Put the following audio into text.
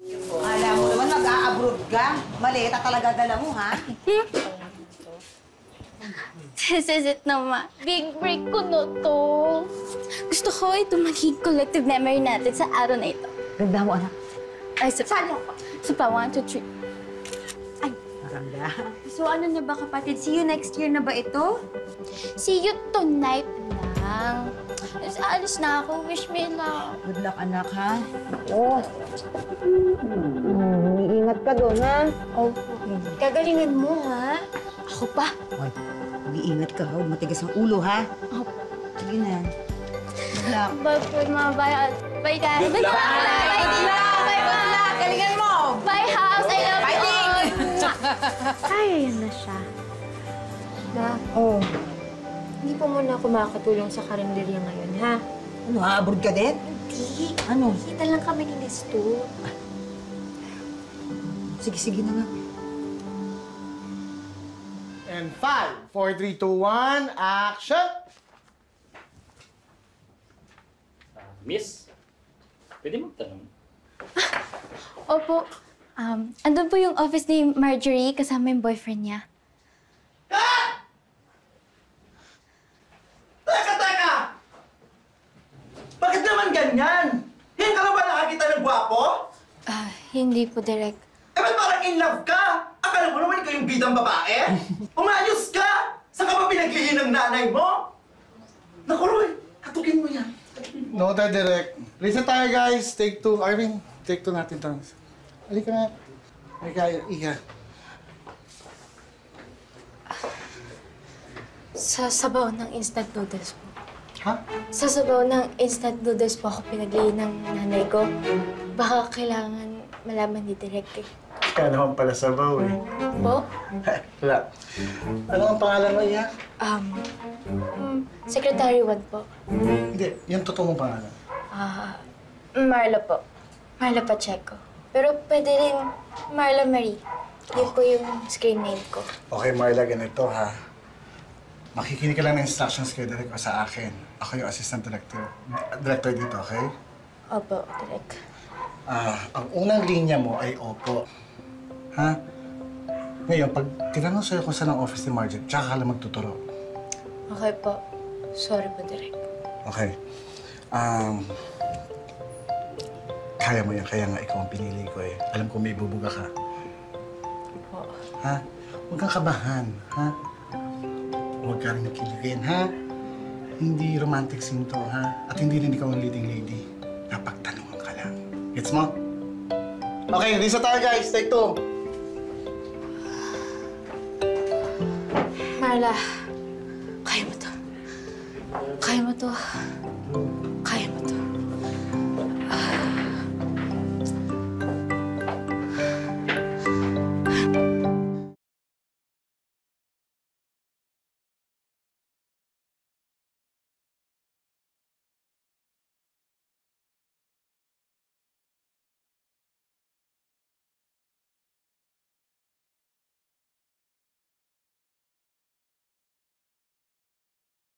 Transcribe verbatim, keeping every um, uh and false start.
Alam mo naman, mag-a-abroad ka. Maleta talaga dala mo, ha? This is it naman. Big break ko no to. Gusto ko ito maging collective memory natin sa araw na ito. Ganda mo, anak. Ay, sa Saan ako? Sa pa, one, two, three. Ay, maganda. So ano na ba kapatid? See you next year na ba ito? See you tonight lang. Tapos aalis na ako. Wish me luck. Good luck, anak, ha? Oo. Hmm, iingat ka doon, ha? Oh, Gagalingan mo, ha? ako pa. Hoy, mag-iingat ka, ha? Huwag matigas ang ulo, ha? Oh. Sige na. Good luck. Bye, good mga bye. Bye, guys. Good luck. Bye, bye, Good luck! bye, Good luck! Galingan mo! bye, house. I love Fighting! you. Kaya yan na siya. Na, Oh. hindi po muna ako makakatulong sa karinderya ngayon, ha? Ano, ha-abroad ka din? Hindi. Ano? Kita lang kami ni Listo. Sige, sige na nga. And five, four, three, two, one, action! Uh, miss, pwede magtanong? Opo. Um, andun po yung office ni Marjorie kasama yung boyfriend niya. Teka, teka! Bakit naman ganyan? Hindi ka na ba nakakita ng gwapo? Ah, hindi po direct. Eh, ba't parang in love ka? Akala mo naman ikaw yung bidang babae? Umayos ka! Saan ka ba pinaglihin ng nanay mo? Naku, Roy, hatukin mo yan. Noted, direct. Listen tayo, guys. Take two. Arvin, take two natin to. Halika nga. Halika, Ika. Sa sabaw ng instant noodles po. Ha? Sa sabaw ng instant noodles po ako pinaglihin ng nanay ko. Baka kailangan malaman ni Direk eh. Kaya naman pala sabaw, eh. Po? Wala. Ano ang pangalan mo, Iya? Um, um, Secretary One po. Hindi, yung totoong pangalan. Ah, Marla po. Marla Pacheco. Pero pwede rin Marla Marie. Yun po yung screen name ko. Okay, Marla, ganito, ha? Makikinig ka lang ng instructions kay Direk o sa akin. Ako yung assistant director. Director dito, okay? Opo, Direk. Ah, ang unang linya mo ay opo. Ha? Ngayon, pag tinanong sa'yo kung saan ang office ni Marjorie, tsaka ka lang magtuturo. Okay po. Sorry po, Direk. Okay. Um, kaya mo yan, kaya nga ikaw ang pinili ko eh. Alam ko may bubuga ka. Po. Ha? Huwag kang kabahan, ha? Huwag ka rin nakiligin, ha? Hindi romantic scene to, ha? At hindi rin ikaw ang leading lady. Napagtanungan ka lang. Gets mo? Okay, risa tayo guys. Take two. Marla, kaya mo to. Kaya mo to.